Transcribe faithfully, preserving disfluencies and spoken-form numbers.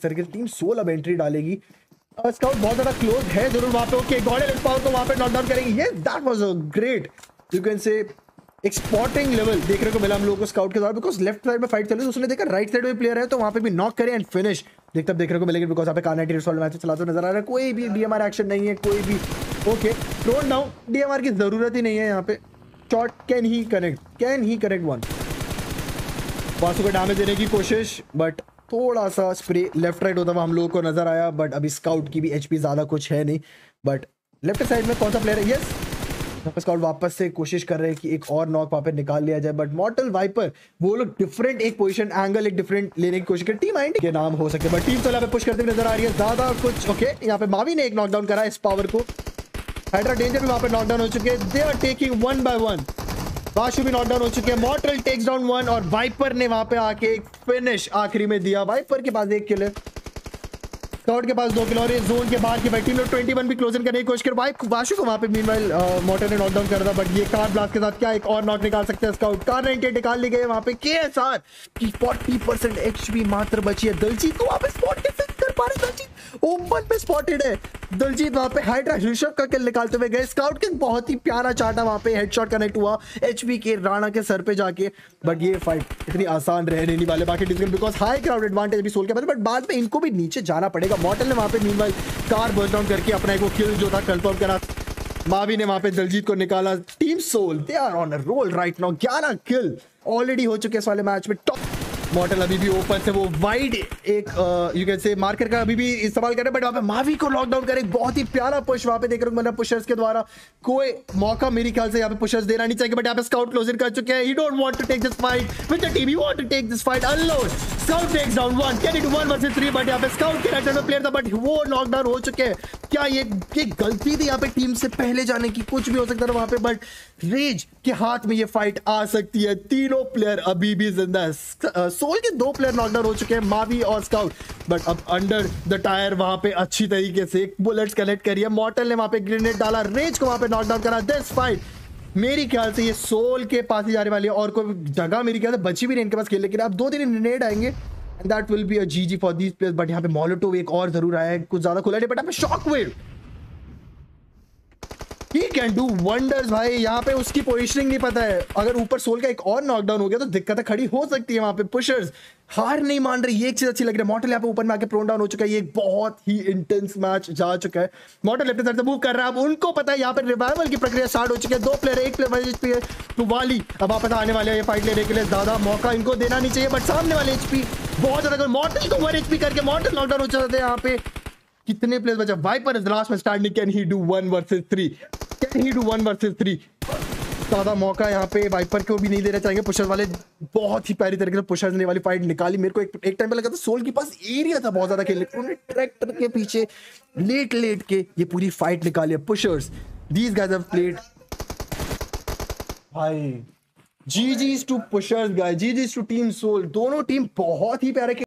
तरीके से team Soul अब एंट्री डालेगी। स्काउट बहुत ज्यादा क्लोज है जरूर वहां पे। ओके गॉड एंड पावर को वहां पे नॉकडाउन करेंगे। Yes that was a great you can say एक स्पॉटिंग लेवल देखने को मिला हम लोगों को स्काउट के द्वारा, बिकॉज लेफ्ट साइड में फाइट चल रही है, उसने देखा राइट साइड में प्लेयर है तो वहां पे भी नॉक करे एंड फिनिश देखते देखने को मिलेगा, बिकॉज यहाँ पे कार्नाइटी रिसॉल्व मैच चलाते नजर आ रहा है। कोई भी डीएमआर एक्शन नहीं है, कोई भी। ओके थ्रोन डाउन, डीएमआर की जरूरत ही नहीं है यहाँ पे। Shot can he connect, can he connect one. Vasu को डैमेज देने की कोशिश, बट थोड़ा सा स्प्रे लेफ्ट राइट होता हुआ हम लोगों को नजर आया। बट अभी स्काउट की भी एचपी ज्यादा कुछ है नहीं। बट लेफ्ट साइड में कौन सा प्लेयर है? यस स्काउट वापस से कोशिश कर रहे हैं कि एक और नॉक वहां पे निकाल लिया जाए, बट मॉर्टल वाइपर वो लोग डिफरेंट एक पोजीशन एंगल एक डिफरेंट लेने की कोशिश कर। टीम माइंड के नाम हो सकते हैं, बट टीम तो यहाँ पे पुश करते हुए नजर आ रही है ज्यादा कुछ। ओके यहाँ पे मावी ने एक नॉकडाउन करा इस पावर को। हाइड्रा डेंजर भी वहां पे नॉकडाउन हो चुके हैं। They are taking one by one. वाशु भी नॉकडाउन हो चुके हैं। मॉर्टल टेक्स डाउन वन और वाइपर ने वहां पे आके एक फिनिश आखिरी में दिया। वाइपर के पास एक किल है, स्काउट के पास दो किल और ये जोन के बाहर की टीम लोग इक्कीस भी क्लोजन करने की कोशिश कर। वाइप वाशु को वहां पे मीनवाइल मॉर्टल ने नॉकडाउन कर दिया, बट ये कार ब्लास्ट के साथ क्या एक और नॉक निकाल सकते हैं स्काउट। कार नाइनटी निकाल ली गई वहां पे। केएसआर की चालीस परसेंट एचपी मात्र बची है। दलजीत को वहां पे स्पॉट कैसे कर पा रहे? दलजीत ओपन पे स्पॉटेड है। दलजीत वहां पे हाइड्रा ऋषभ का किल निकालते हुए गए। स्काउट के बहुत ही प्यारा चाटा वहां पे हेडशॉट कनेक्ट हुआ एचपी के राणा के सर पे जाके, बट ये फाइट इतनी आसान रहने नहीं वाले बाकी डिस्कन, बिकॉज हाई क्राउड एडवांटेज भी सोल के पास, बट बाद में इनको भी नीचे जाना पड़ेगा। मॉर्टल ने वहां पे मीनवाइल कार बर्स्ट डाउन करके अपना एक वो किल जो था कंफर्म करा। मावी ने वहां पे दलजीत को निकाला। Team Soul they are on a roll right now. ग्यारह किल ऑलरेडी हो चुके हैं इस वाले मैच में। टॉप मॉर्टल अभी भी ओपन से वो वाइड एक यू कैन से मार्कर का अभी भी इस्तेमाल कर रहे हैं, बट वहां पे मावी को लॉकडाउन करे। बहुत ही प्यारा पुश वहां पे देख रहे हो, मतलब पुशर्स के द्वारा कोई मौका मेरे ख्याल से यहाँ पे पुशर्स देना नहीं चाहिए, बट यहाँ पे स्काउट क्लोजर कर चुके हैं। He don't want to take this fight with the team, he want to take this fight alone. Scout takes down one, can it one versus three, but यहाँ पे स्काउट के right में player था, but वो knockdown हो चुके हैं। क्या ये ये गलती थी यहाँ पे टीम से पहले जाने की? कुछ भी हो सकता था वहां पे, बट रेज के हाथ में ये फाइट आ सकती है। तीनों प्लेयर अभी भी जिंदा है। सोल के दो प्लेयर नॉकडाउन हो चुके हैं, मावी और स्काउट, बट अब अंडर द टायर वहां पे अच्छी तरीके से बुलेट्स कलेक्ट करी है। मॉर्टल ने वहां पे ग्रेनेड डाला, रेज को वहां पे नॉकडाउन करा। दिस फाइट मेरी ख्याल से ये सोल के पास ही जाने वाली है, और कोई जगह मेरी ख्याल से बची भी नहीं इनके पास खेलने के लिए। अब दो तीन ग्रेनेड आएंगे and that will be a GG for these players, but यहाँ पे मोलोटोव एक और जरूर आया है, कुछ ज्यादा खुला नहीं, बट यहाँ पे shockwave he can do wonders भाई। यहाँ पे उसकी पोजीशनिंग नहीं पता है, अगर ऊपर सोल का एक और नॉकडाउन हो गया तो दिक्कतें खड़ी हो सकती है। वहां पे पुशर्स हार नहीं मान रही, ये एक चीज अच्छी लग रही है। मॉर्टल यहाँ पे ऊपर में आके प्रोन डाउन हो चुका है। ये एक बहुत ही इंटेंस मैच जा चुका है। मॉर्टल लेफ्ट साइड से मूव कर रहा है, अब उनको पता है यहाँ पे रिवाइवल की प्रक्रिया स्टार्ट हो चुकी है। दो प्लेयर, एक प्लेयर एचपी है तो वाली अब वापस आने वाले हैं ये फाइट लेने के लिए। ज्यादा मौका इनको देना नहीं चाहिए, बट सामने वाले एचपी बहुत ज्यादा। मॉर्टल को वन एचपी करके मॉर्टल नॉकडाउन हो जाते हैं। यहाँ पे कितने प्लेयर्स बचा? वाइपर इज लास्ट में standing. Can he do one versus three? Can he do one versus three? ज्यादा मौका यहाँ पे वाइपर को भी नहीं देना चाहेंगे। पुशर वाले बहुत ही प्यारी तरीके से पुशर्स ने वाली फाइट निकाली। मेरे को एक एक टाइम पे लगा था सोल के पास एरिया था बहुत ज्यादा खेलने, उन्होंने ट्रैक्टर के पीछे लेट लेट के ये पूरी फाइट निकाली है। Pushers these guys have played भाई। GGs to pushers guys, GGs to team Soul. दोनों टीम बहुत ही प्यारे